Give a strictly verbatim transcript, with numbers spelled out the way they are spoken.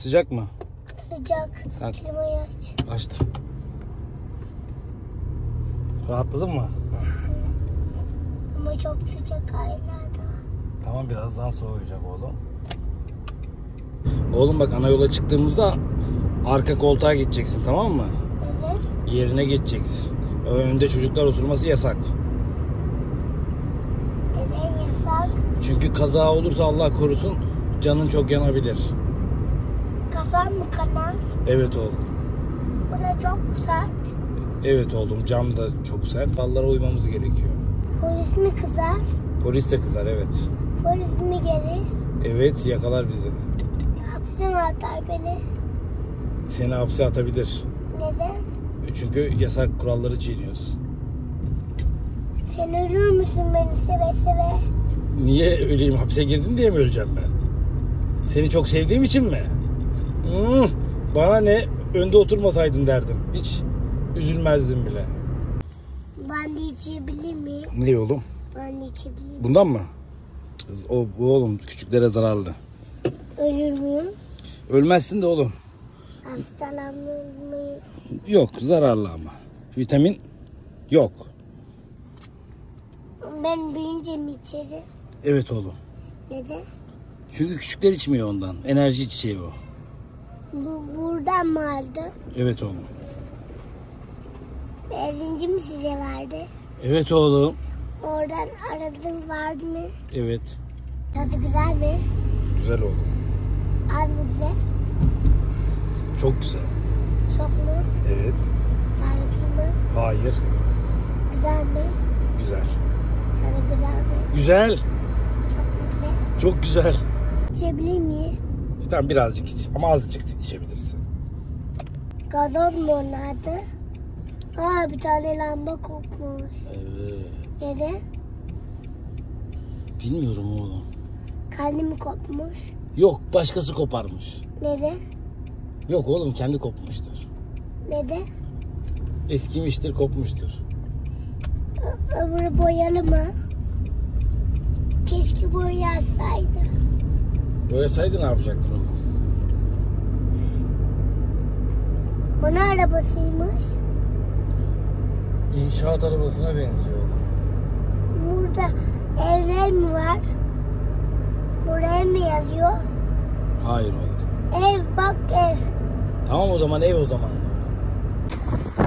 Sıcak mı? Sıcak. Ha. Klimayı aç. Açtım. Rahatladın mı? Ama çok sıcak hala da. Tamam, birazdan soğuyacak oğlum. Oğlum bak, ana yola çıktığımızda arka koltuğa geçeceksin, tamam mı? Neden? Yerine geçeceksin. Önde çocuklar oturması yasak. Neden yasak? Çünkü kaza olursa Allah korusun canın çok yanabilir. Kafam mı kanar? Evet oğlum. Burada çok sert. Evet oğlum, cam da çok sert. Dallara uymamız gerekiyor. Polis mi kızar? Polis de kızar, evet. Polis mi gelir? Evet, yakalar bizi. Hapse mi atar beni? Seni hapse atabilir. Neden? Çünkü yasak kuralları çiğniyorsun. Sen ölür müsün beni seve seve? Niye öleyim? Hapse girdin diye mi öleceğim ben? Seni çok sevdiğim için mi? Hmm, bana ne? Önde oturmasaydın derdim. Hiç üzülmezdim bile. Ben de içebilir miyim? Ne oğlum? Ben de içebilir miyim? Bundan mı? O bu oğlum küçüklere zararlı. Ölür müyüm? Ölmezsin de oğlum. Hastalanır mıyım? Yok, zararlı ama. Vitamin yok. Ben büyüyünce mi içerim? Evet oğlum. Neden? Çünkü küçükler içmiyor ondan. Enerji içeceği o. Bu buradan mı aldın? Evet oğlum. Bezinci mi size verdi? Evet oğlum. Oradan aradın vardı mı? Evet. Tadı güzel mi? Güzel oğlum. Az mı güzel? Çok güzel. Çok mu? Evet. Sağlıklı mı? Hayır. Güzel mi? Güzel. Tadı güzel mi? Güzel. Çok mu güzel? Çok güzel. İçebilir miyim? Tamam, birazcık iç ama azıcık içebilirsin. Gazoz mu onun adı? Aa, bir tane lamba kopmuş. Evet. Neden? Bilmiyorum oğlum. Kendi mi kopmuş? Yok, başkası koparmış. Neden? Yok oğlum, kendi kopmuştur. Neden? Eskimiştir, kopmuştur. Ö- Öbürü boyalı mı? Keşke boyasaydı. Boyasaydı ne yapacaktın oğlum? Bu ne arabasıymış? İnşaat arabasına benziyor oğlum. Burada evler mi var? Buraya mı yazıyor? Hayır oğlum. Ev bak ev. Tamam o zaman, ev o zaman.